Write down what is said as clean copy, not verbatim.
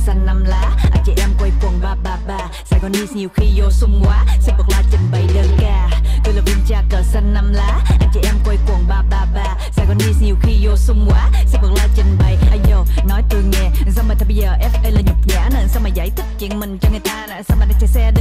xanh năm lá. Anh chị em quay quần ba ba ba. Sài Gòn News nhiều khi vô sung quá. Xin bật la trình bày đơn ca. Tôi là viên cha cờ xanh năm lá. Anh chị em quay quần ba ba ba. Sài Gòn News nhiều khi vô sung quá. Xin bật la trình bày. Ayo nói tôi nghe. Sao mà bây giờ FA là nhục nhã nè. Sao mà giải thích chuyện mình cho người ta nè. Sao mà đi chạy xe